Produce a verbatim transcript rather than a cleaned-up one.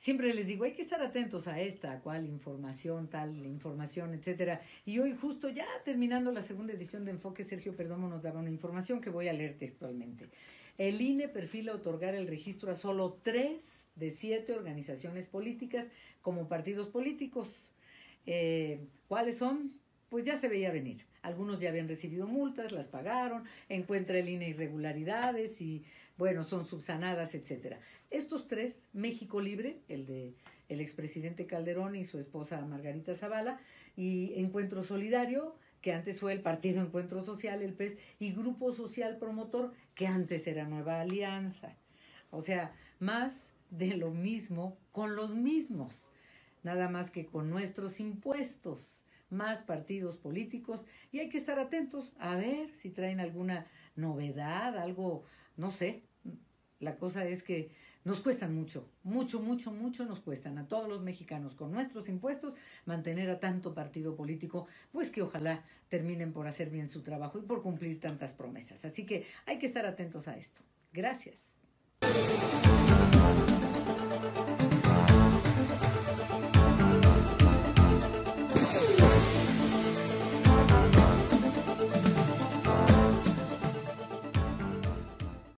siempre les digo, hay que estar atentos a esta, a cuál información, tal información, etcétera. Y hoy justo ya terminando la segunda edición de Enfoque, Sergio Perdomo nos daba una información que voy a leer textualmente. El I N E perfila otorgar el registro a solo tres de siete organizaciones políticas como partidos políticos. Eh, ¿Cuáles son? Pues ya se veía venir. Algunos ya habían recibido multas, las pagaron, encuentra el I N E irregularidades y, bueno, son subsanadas, etcétera. Estos tres, México Libre, el de el expresidente Calderón y su esposa Margarita Zavala, y Encuentro Solidario, que antes fue el Partido Encuentro Social, el P E S, y Grupo Social Promotor, que antes era Nueva Alianza. O sea, más de lo mismo con los mismos, nada más que con nuestros impuestos, más partidos políticos, y hay que estar atentos a ver si traen alguna novedad, algo, no sé. La cosa es que nos cuestan mucho, mucho, mucho, mucho nos cuestan a todos los mexicanos con nuestros impuestos mantener a tanto partido político, pues que ojalá terminen por hacer bien su trabajo y por cumplir tantas promesas. Así que hay que estar atentos a esto. Gracias.